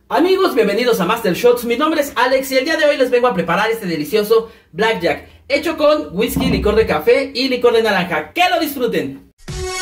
Amigos, bienvenidos a Master Shots. Mi nombre es Alex y el día de hoy les vengo a preparar este delicioso Blackjack hecho con whisky, licor de café y licor de naranja. ¡Que lo disfruten!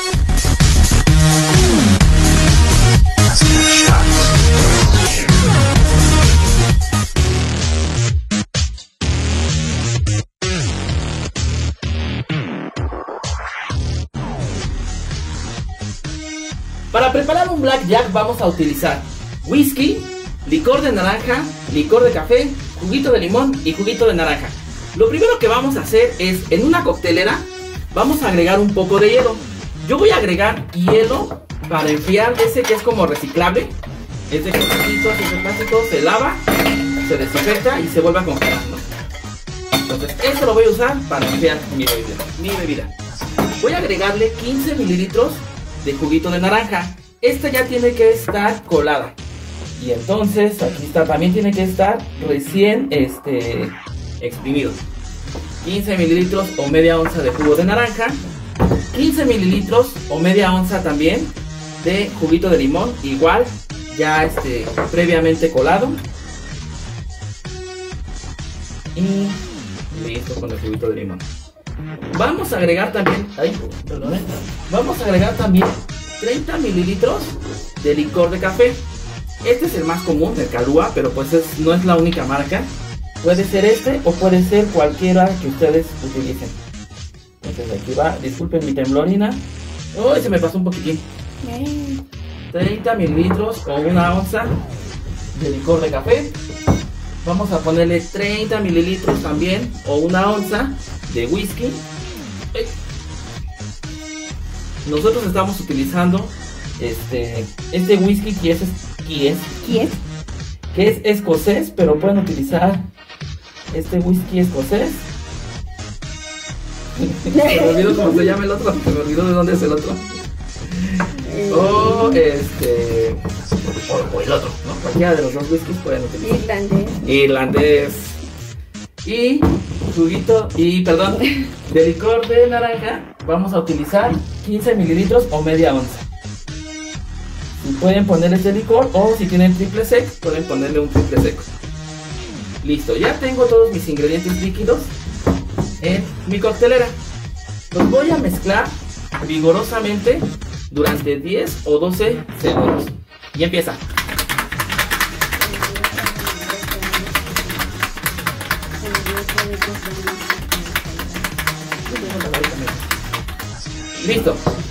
Para preparar un Blackjack vamos a utilizar whisky, licor de naranja, licor de café, juguito de limón y juguito de naranja. Lo primero que vamos a hacer es, en una coctelera, vamos a agregar un poco de hielo. Yo voy a agregar hielo para enfriar ese que es como reciclable. Es de plástico, se lava, se desinfecta y se vuelve a congelar, ¿no? Entonces, esto lo voy a usar para enfriar mi bebida. Voy a agregarle 15 mililitros de juguito de naranja. Esta ya tiene que estar colada. Y entonces aquí está, también tiene que estar recién exprimido. 15 mililitros o media onza de jugo de naranja. 15 mililitros o media onza también de juguito de limón, igual ya previamente colado. Y listo con el juguito de limón. Vamos a agregar también, vamos a agregar también 30 mililitros de licor de café. Este es el más común, el Kahlúa, pero pues no es la única marca. Puede ser este o puede ser cualquiera que ustedes utilicen. Entonces aquí va, disculpen mi temblorina. Uy, se me pasó un poquitín. 30 mililitros o una onza de licor de café. Vamos a ponerle 30 mililitros también o una onza de whisky. Nosotros estamos utilizando este whisky que es escocés, pero pueden utilizar este whisky escocés. Se me olvidó cómo se llama el otro, se me olvidó de dónde es el otro. O el otro, ¿no? Cualquiera de los dos whiskies pueden utilizar. Irlandés. Y juguito, de licor de naranja vamos a utilizar 15 mililitros o media onza. Si pueden poner este licor o si tienen triple sec, pueden ponerle un triple seco. Listo, ya tengo todos mis ingredientes líquidos en mi coctelera. Los voy a mezclar vigorosamente durante 10 o 12 segundos. Y empieza. Listo.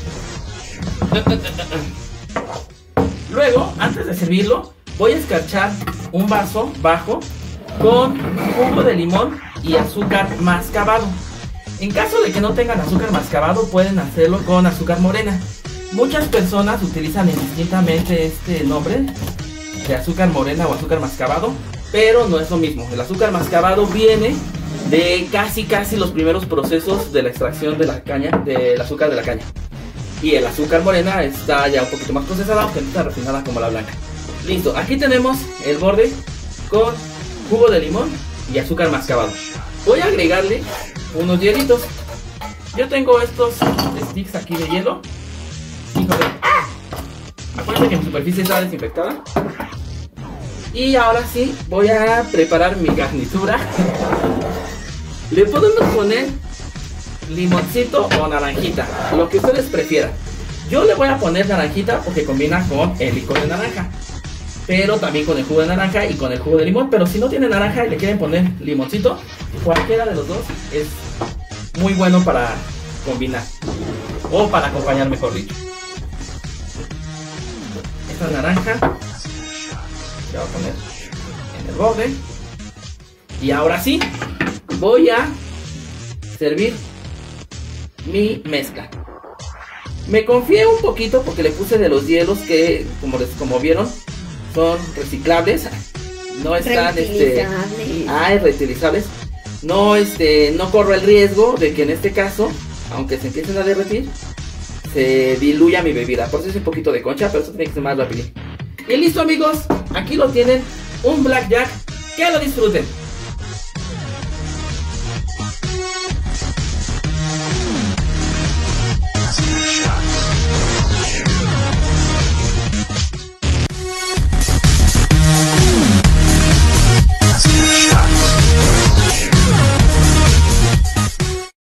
Luego, antes de servirlo, voy a escarchar un vaso bajo con jugo de limón y azúcar mascabado. En caso de que no tengan azúcar mascabado, pueden hacerlo con azúcar morena. Muchas personas utilizan indistintamente este nombre de azúcar morena o azúcar mascabado, pero no es lo mismo. El azúcar mascabado viene de casi los primeros procesos de la extracción de la caña, del azúcar de la caña. Y el azúcar morena está ya un poquito más procesada, aunque no está refinada como la blanca. Listo, aquí tenemos el borde con jugo de limón y azúcar mascabado. Voy a agregarle unos hielitos. Yo tengo estos sticks aquí de hielo. Híjole. Acuérdense que mi superficie está desinfectada. Y ahora sí, voy a preparar mi garnitura. Le podemos poner limoncito o naranjita, lo que ustedes prefieran. Yo le voy a poner naranjita porque combina con el licor de naranja, pero también con el jugo de naranja y con el jugo de limón. Pero si no tienen naranja y le quieren poner limoncito, cualquiera de los dos es muy bueno para combinar o para acompañar, mejor dicho. Esta naranja la voy a poner en el borde. Y ahora sí, voy a servir mi mezcla. Me confié un poquito porque le puse de los hielos que, como vieron, son reciclables. No están reutilizables. No corro el riesgo de que en este caso, aunque se empiecen a derretir, se diluya mi bebida. Por eso es un poquito de concha, pero esto tiene que ser más rápido. Y listo, amigos, aquí lo tienen, un Blackjack. Que lo disfruten.